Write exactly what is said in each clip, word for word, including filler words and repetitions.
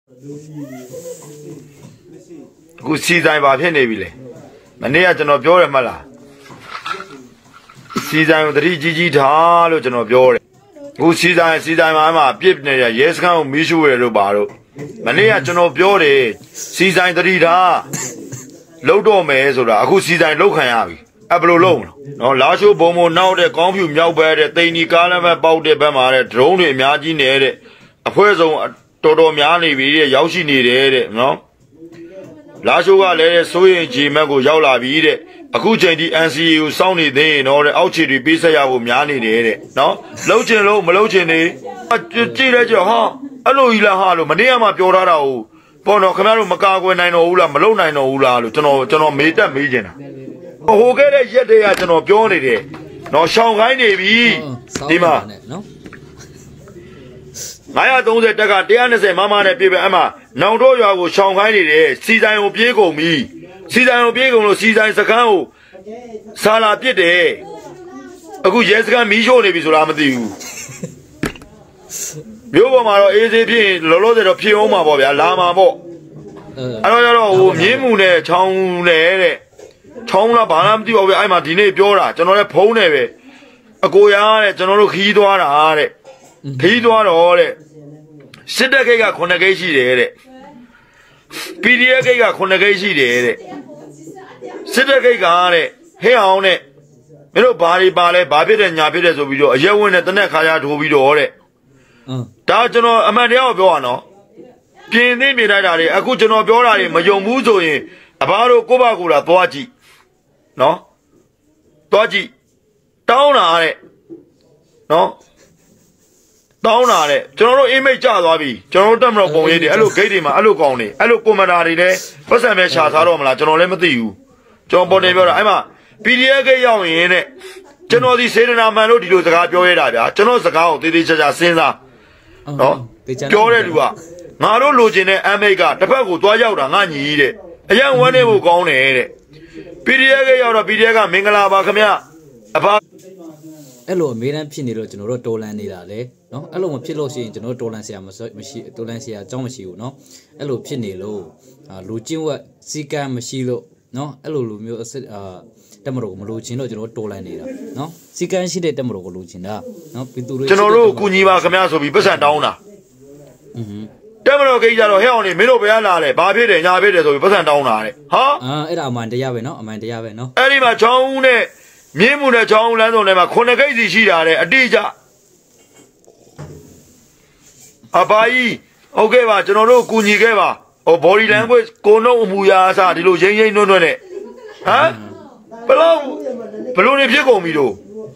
Good season by Penny. Mania to know your mala. Season with three G G to know your. Good season, season, mamma, Pipne, yes, come, Mishu, Rubaro. Mania to know your season three da. Lodo me, so that good season, local. Ablo loan. No, Lasho Bomo now the confuse now by the Tiny Kalama about the Bama, drone, imagine it. A person, Toto Miani, Yashi needed, no? Lasho let us so in Jimago Yaula beat it. A good change N C U sounded then or the outside pizza Miani did it. No? Lochin low, Malochin, but you see that your ha. Hello, Ila Halo, Maniama Piorao. Pono Camaro Macago and I know Ula, Malone, I know Ula, to know, to know, meet that region. Oh, get it yet they are to know Johnny. No, Shanghai Navy. Dima. No? I don't say that the answer, Mamma and Baby Emma. Now, do you have Shanghai? Season of Piego me. Season of Piego, season Sakao. Sala Piede. A good yes can be shown if it's Ramadu. Yomaro is a pin, Lolo de Pioma, Lama Bo. I don't know, Yemune, Town. Tona Banam di over I'm a dinner Biora, General Pone, a Goya, General Hidoara, Hidoara, Sidaka Conagashi, P D A Conagashi, Sidaka, hey on it, Middle Bari Bale, Babit and Yapit of video, a Yawin at the neck, I had to video it. General Amadio Buono, Pin Midari, a good General Biora, Mayomuzo, about Kobagura, Poachi. No? Dodgy. Down on it. No? Down on it. General image Jalabi. General Dumro Boy, I look at him, I look on it. I look Pomanari there. First I met Shataroma, General Lematu. John Bonnever, I'm a P D A young in it. General the Satan Amano to the Gadio, General Sakao, did each other since. No? Pure. Naro Lugine, Amiga, the Pago, Doyota, and eat it. A young one will go on it. P D A or a P D A Mingala Bacamia. Hello, Miran Pinero to no Tolan Nidale, no? Hello, Pilosi to no Tolansia, Tolansia, Tomasio, no? Hello, Pinelo, Lucina, Sika Machilo, no? Hello, Lumio, uh, Tamaro, Lucino, to no Tolanida, no? Sika and she did Tamaro Lucina, no? General Cuniva Camaso be present downer. Tamaro Gayaro Helni, Mino Bianale, Babi, and Yabi, so we present downer. Huh? Ah, it Amanda Yave, no? Amanda Yave, no? Anima Jones. Mimuna John Landonema, Conagazi Shida, a Dija Abai, Ogeva, General Kunigeva, or body language, Kono Muyasa, the Lujan, no, no, huh? Below Balloon Pico Mido.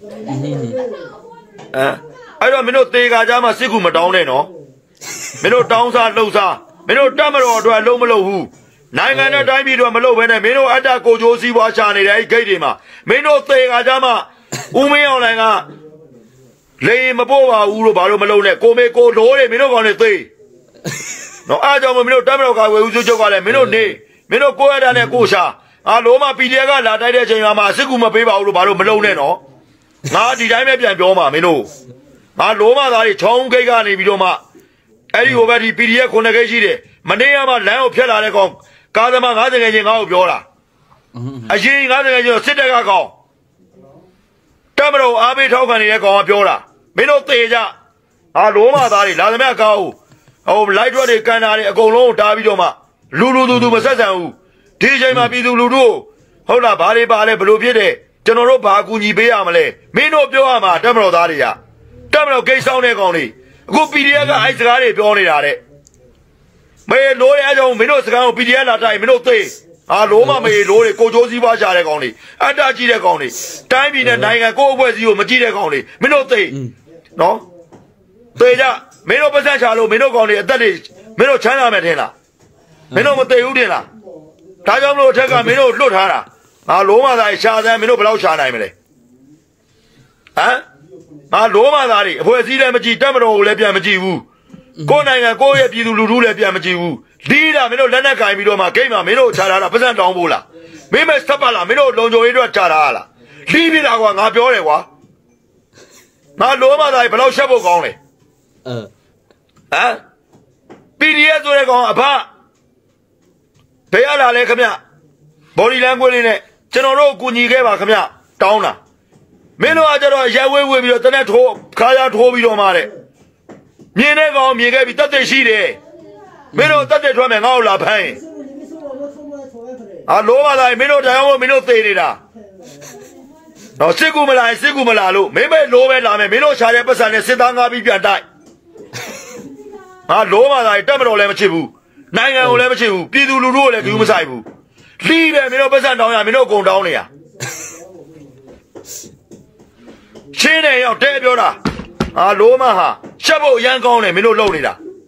I don't know, take Ajama Siguma down, no? Mino Downsa, Losa, Mino Tamaro, to a Lomalo who. Nine hundred times to a Malo when a Mino Atako Josi was on it, I gave him. Mino say Ajama, Umeolanga, Lay Mabova, Urubaro Malone, Come go Lore, Mino on a day. No, Ajama Mino Tamaka, we use Joga, Mino Day, Mino Goa and Kosha, Aloma Pidiaga, La Dajama, Siguma Peva, Urubaro Malone, no? Now did I make Bioma, Mino? Aloma, I Chong Gagani Bidoma. Are you over the P D A Conagashi? Manema, Lao Piala. Kadama nothing again out of Yola. I see nothing again, sit there. Tamaro, Abi Togan in Echo of Yola. Mino Teja. Aloma, Ladamako. Oh, light what it can go low, Davidoma. Lulu do Masasa. T J Mabidu Lulu. Hold up, Bari Bale, Blue Piede. General Baguni Beamale. Mino Bioma, Tamaro Daria. Tamaro Gay Sound Egoni. Good Pidiaga, I got it, Bonnie. May Lord, I don't know, Pidiana time, no day. Ah, Loma may Lord, Kojosi Vaja Goni, and Ajida Goni. Time in a night, I go with you, Majida Goni, Minote. No? Teja, Mino Pasachalo, Mino Goni, that is, Mino China Medina. Mino Mate Udina. Tajamo Taka, Mino Lutara. Ah, Loma, I shall them, Mino Blaushana. Huh? Ah, Loma, who is either Maji Tamaro, Lebia Maji. Go na go ya pidu lulu le pia majiu. Dida mino lana kai mido ma game ma mino chara pesan down bola. Me me stapala mino lonjo edo chara la. Libi la kwa nga pyo le kwa. Na lo ma dai blau shap bo kaung le. Uh. Ha? P P D S ဆိုတဲ့ကောင်အဖဘယ်ရလာလဲခင်ဗျ body language လေးနဲ့ကျွန်တော်တို့ကူညီခဲ့ပါခင်ဗျတောင်းတာမင်းတို့ကကြတော့ရဲဝဲဝဲပြီးတော့တနက်ထိုးခါရထိုးပြီးတော့မှတဲ့မြင်တဲ့ကောင်မြင်ခဲ့ပြီးတက်တက်ရှိတယ်မင်းတို့တက်တက်ထွက်မယ်ငါ့ကိုလာဖမ်းရင်အာလိုပါလားမင်းတို့တရားဝင်မင်းတို့သေနေတာတော့စစ်ကူမလာစစ်ကူမလာလို့မင်းပဲလိုပဲလာမယ်မင်းတို့ရှာတဲ့ပတ်စံနဲ့စစ်သားငါပြီးပြန်တိုက်ငါလိုပါလားတက်မတော်လည်းမချစ်ဘူးနိုင်ငံကိုလည်းမချစ်ဘူးပြည်သူလူထုကိုလည်းကြည့်မဆိုင်ဘူးလီးပဲမင်းတို့ပတ်စံတောင်းရမင်းတို့ကုန်တောင်းနေရရှင်းတယ်ရောက်တဲ့ပြောတာအာလိုမဟာရှက်ဖို့ရမ်းကောင်းတယ်မင်းတို့လုံနေတာ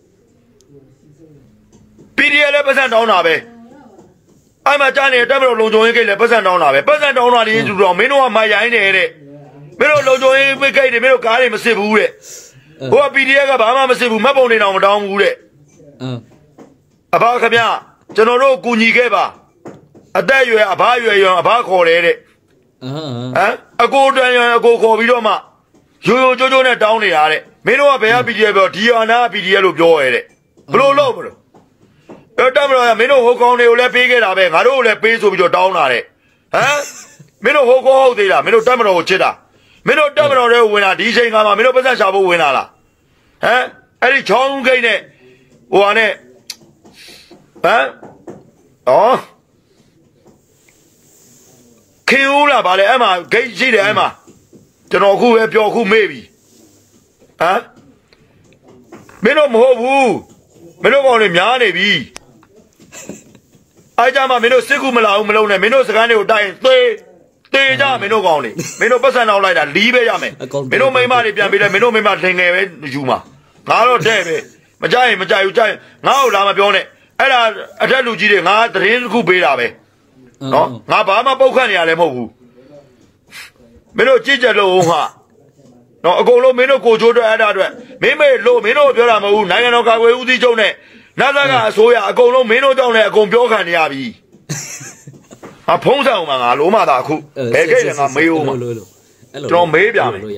P D S လည်းပတ်စံတောင်းတာပဲအဲ့မှာကြားနေတဲ့တက်မတော်လုံခြုံရေးကိတ်လည်းပတ်စံတောင်းတာပဲပတ်စံတောင်းတာလေးတူတော့မင်းတို့ကမိုင်ရိုင်းတယ်တဲ့မင်းတို့လုံခြုံရေးကိတ်တွေမင်းတို့ကားတွေမစစ်ဘူးတဲ့ဟိုက P D S ကဘာမှမစစ်ဘူးမှတ်ပုံနေတော့မတောင်းဘူးတဲ့အင်းအဘခင်ဗျကျွန်တော်တို့ကူညီခဲ့ပါအသက်အရွယ်အဘအရွယ်ရောအဘခေါ်တယ်တဲ့အင်းဟမ်အကိုတန်ရအကိုခေါ်ပြီးတော့မှရိုးရိုးကြိုးကြိုးနဲ့တောင်းနေတာတဲ့မင်းတို့ကဘယ်က P D S ပြောဒီအာနာ P D S လို့ပြောရဲတဲ့ဘလို့လို့မလို့အဲ့တမတော်ကမင်းတို့ဟိုကောင်တွေကိုလည်းပေးခဲ့တာပဲငါတို့ကိုလည်းပေးဆိုပြီးတော့တောင်းတာတဲ့ဟမ်မင်းတို့ဟိုကောင်ဟုတ်သေးလားမင်းတို့တမတော်ကိုချစ်တာမင်းတို့တမတော်တွေကိုဝင်တာဒီချိန်ကမှမင်းတို့ပတ်သက်ရှာဖို့ဝင်လာလားဟမ်အဲ့ဒီချောင်းဂိတ်နဲ့ဟိုဟာနဲ့ဟမ်အော်ခင်ဦးလားဗါလေအဲ့မှာဂိတ်ရှိတယ်အဲ့မှာကျွန်တော်အခုပဲပျော်ခုမေ့ပြီဟမ်မင်းတို့မဟုတ်ဘူးမင်းတို့ကောင်တွေများနေပြီအဲ့ကြမှာမင်းတို့စစ်ကူမလာဘူးမလုံးနဲ့မင်းတို့စကန်းတွေကိုတိုက်ရင်သေသေကြမင်းတို့ကောင်တွေမင်းတို့ပတ်စံအောင်လိုက်တာလီးပဲရမယ်မင်းတို့မိမတွေပြန်ပြီးလဲမင်းတို့မိမထင်ငယ်ပဲယူမှာငါတော့တဲ့ပဲမကြရင်မကြဘူးကြရင်ငါ့ကိုလာမပြောနဲ့အဲ့ဒါအထက်လူကြီးတွေငါသတင်းတစ်ခုပေးတာပဲနော်ငါဘာမှပုတ်ခတ်နေရလဲမဟုတ်ဘူးမင်းတို့ကြည့်ကြလို့ဟာနော်အကုန်လုံးမင်းတို့ကိုချိုးအတွက်အဲ့ဒါအတွက်မင်းမေလို့မင်းတို့ပြောတာမဟုတ်ဘူးနိုင်ငံတော်ကာကွယ်ဦးစီးချုပ်နဲ့နာဇာကအစိုးရအကုန်လုံးမင်းတို့ကြောင့်လည်းအကုန်ပြောခံနေရပြီဟာဖုံးဆောင်မှာငါလုံးမသာအခုဘယ်ကိလဲငါမေးဦးမှာကျွန်တော်မေးပြမယ်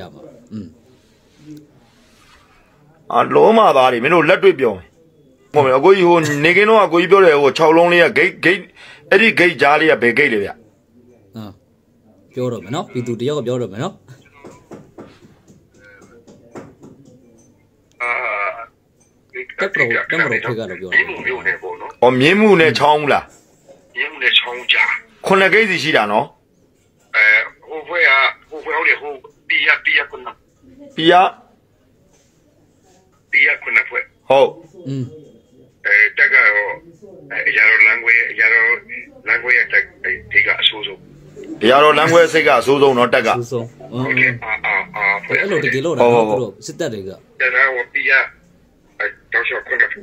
အာလုံးမသားတွေမင်းတို့လက်တွေ့ပြောမယ်ဟုတ်မယ်အကိုကြီးဟိုနေကင်းတော့အကိုကြီးပြောတယ်ဟို၆လုံးလေးကဂိတ်ဂိတ်အဲ့ဒီဂိတ်ကြားလေးကဘယ်ဂိတ်လဲဗျအာပြောတော့မယ်နော်ပြည်သူတယောက်ကပြောတော့မယ်နော်တက်ပရောတက်ပရောခေကတော့ပြောတယ်မြင်းမှုမျိုးနဲ့ပေါ့နော်။အော်မြင်းမှုနဲ့ချောင်းလား။မြင်းမှုနဲ့ချောင်းကြားခုနှစ်ဂိတ်စီရှိတာနော်။အဲဟိုဘွဲကဟိုဘွဲဟုတ်တယ်ဟိုပီယာပီယာခုနပီယာပီယာခုနဘွဲဟုတ်อืมအဲတက်ကတော့အဲရတော့ language ရတော့ language တက်ဒီကအဆိုးဆုံးရတော့ language စိတ်ကအဆိုးဆုံးတော့တက်ကအဆိုးဆုံးဟုတ်ကဲ့အာအာအာအဲ့လိုတကယ်လို့တော့သူတို့စစ်တပ်တွေကတက်တော့ပီယာတောက်လျှောက်ခွင့်ဟုတ်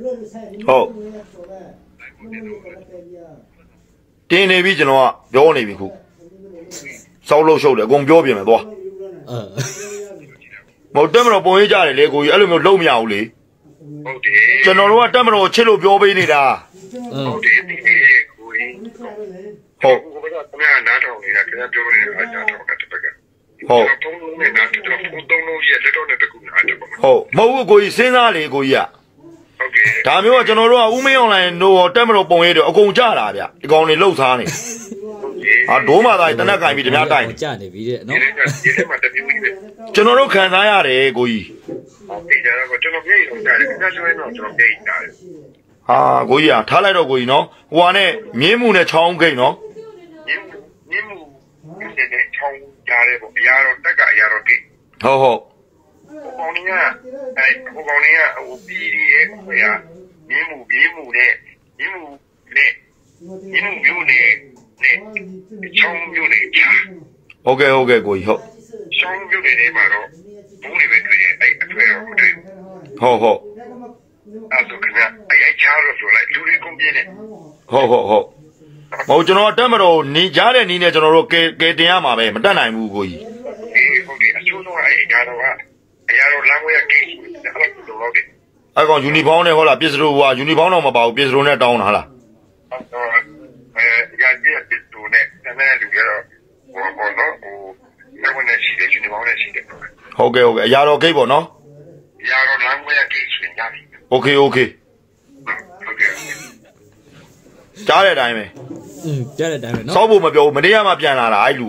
တင်းနေပြီကျွန်တော်ကပြောနေပြီခုစောက်လို့ရှုပ်တယ်အကုန်ပြောပြင်မယ်သွားအဲမဟုတ်တက်မတော်ပုံရေးကြတယ်လေကိုကြီးအဲ့လိုမျိုးလုံးမရဘူးလေဟုတ်တယ်ကျွန်တော်တို့ကတက်မတော်ချစ်လို့ပြောပေးနေတာဟုတ်တယ်ဒီကိုကြီးဟုတ်ကိုကတမန်နားထောင်နေတာခင်ဗျာပြောနေတာအားကြောင့်တော့တစ်ပတ်ကဟုတ်တုံးလုံးနဲ့နားကျွန်တော်ဖုန်းတုံးလုံးရဲ့လက်တော့နဲ့တကူနားတယ်ပေါ့ဟုတ်မဟုတ်ဘူးကိုကြီးစဉ်းစားလေကိုကြီးကဟုတ်ကဲ့ဒါမျိုးကကျွန်တော်တို့ကဥမင်းအွန်လိုင်းတို့တက်မတော်ပုံရေးတွေအကုန်ကြတာဗျဒီကောင်တွေလှုပ်သားနေဟာဒိုးမာသားတနက်ကင်ပြီးတများတိုင်ကြနေပြီတဲ့နော်ဒီထဲမှာတမျိုးကြီးပဲကျွန်တော်တို့ခံစားရတယ်ကိုကြီးဟုတ်ပြီဒါတော့ကျွန်တော်ပြေးအောင်ကြားတယ်ကျွန်တော်ဆိုရင်တော့ကျွန်တော်ပြေးတာဟာကိုကြီးကထားလိုက်တော့ကိုကြီးနော်ဟိုဟာနဲ့မြင်းမှုနဲ့ချောင်းဂိတ်နော်မြင်းမြင်းမှုနဲ့ချောင်းကြားတယ်ပေါ့အရာတော့တက်ကအရာတော့ဂိတ်ဟုတ်ဟုတ်ဟိုကောင်ကြီးကအဲဟိုကောင်ကြီးကဟိုပြီးရဲ့ဟိုရမြင်းမှုမြင်းမှုနဲ့မြင်းမှုနဲ့မြင်းမှုမျိုးနဲ့နဲ့ချောင်းမျိုးနဲ့ချာဟုတ်ကဲ့ဟုတ်ကဲ့ကိုကြီးဟုတ်ချောင်းမျိုးနဲ့မှာတော့ဘူးတွေပဲတွေ့တယ်အဲ့အထွေတော့မတွေ့ဟုတ်ဟုတ်အဲ့တော့ခင်ဗျအဲ့ချားလို့ဆိုလိုက်လူတွေကုန်ပြင်းတယ်ဟုတ်ဟုတ်ဟုတ်မဟုတ်ကျွန်တော်တက်မတော်နေကြတဲ့နီးနဲ့ကျွန်တော်တို့ကဲကဲတင်ရမှာပဲမတက်နိုင်ဘူးကိုကြီးအေးဟုတ်တယ်အချို့တော့အဲ့ဒါတော့အရာတော့လမ်းဝဲကကိစ္စအဲ့လိုလုပ်လို့တယ်အဲ့ကောင်ယူနီဖောင်းနဲ့ဟောလားပစ္စတိုကယူနီဖောင်းတော့မပါဘူးပစ္စတိုနဲ့တောင်းတာလားအဲရာကြီးပစ္စတိုနဲ့တမန်လူကြတော့ဟိုဘောနော်ဟိုလက်ဝဲနဲ့ရှိတယ်ယူနီဖောင်းနဲ့ရှိတယ်ဟုတ်ကဲ့ဟုတ်ကဲ့အရာတော်ဂိတ်ပေါ့နော်အရာတော့လမ်းဝဲကကိစ္စညာပြီโอเคโอเคကြားတဲ့အတိုင်းပဲอืมကြားတဲ့အတိုင်းပဲเนาะစောက်ဖို့မပြောဘူးမနေ့ကမှပြန်လာတာအဲ့လူက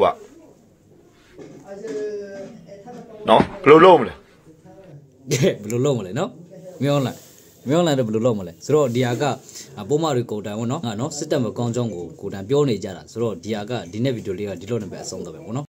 နော်ဘယ်လိုလုပ်မလဲကဲဘယ်လိုလုပ်မလဲเนาะမြောင်းလိုက်မြောင်းလိုက်တော့ဘယ်လိုလုပ်မလဲဆိုတော့ဒီဟာကပိုးမတွေကိုတန်ပေါ့เนาะငါเนาะစစ်တပ်မကောင်းကြောင်းကိုကိုတန်ပြောနေကြတာဆိုတော့ဒီဟာကဒီနေ့ဗီဒီယိုလေးကဒီလိုနဲ့ပဲအဆုံးသတ်ပဲပေါ့เนาะ